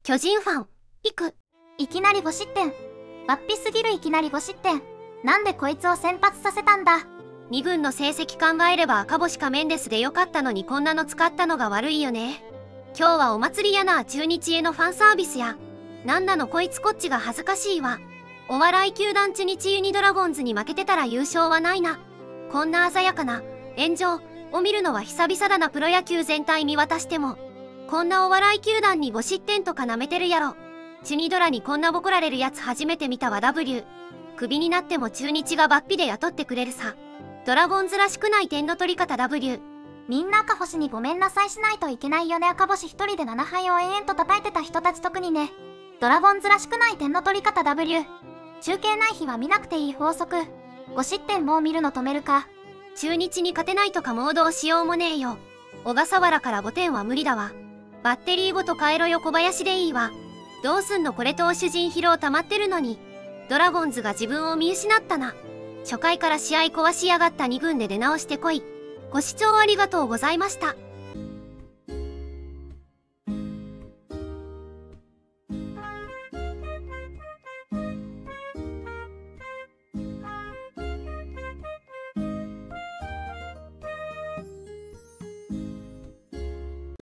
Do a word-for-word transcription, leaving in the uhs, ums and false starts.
巨人ファン、いく。 いきなりご失点。わっぴすぎるいきなりご失点。なんでこいつを先発させたんだ。 に軍の成績考えれば赤星かメンデスでよかったのにこんなの使ったのが悪いよね。今日はお祭りやな。中日へのファンサービスや。なんなのこいつこっちが恥ずかしいわ。お笑い球団中日ユニドラゴンズに負けてたら優勝はないな。こんな鮮やかな炎上を見るのは久々だな。プロ野球全体見渡してもこんなお笑い球団にご失点とかなめてるやろ。チュニドラにこんなボコられるやつ初めて見たわ。 W クビになっても中日が抜皮で雇ってくれるさ。ドラゴンズらしくない点の取り方。 W みんな赤星にごめんなさいしないといけないよね。赤星一人でななはいを延々と叩いてた人たち特にね。ドラゴンズらしくない点の取り方。 W 中継ない日は見なくていい法則。ご失点もう見るの止めるか。 中日に勝てないとかもうどうしようもねえよ。小笠原からごてんは無理だわ。バッテリーごと変えろよ。小林でいいわ。どうすんのこれ。投手陣疲労溜まってるのにドラゴンズが自分を見失ったな。初回から試合壊しやがった。に軍で出直してこい。ご視聴ありがとうございました。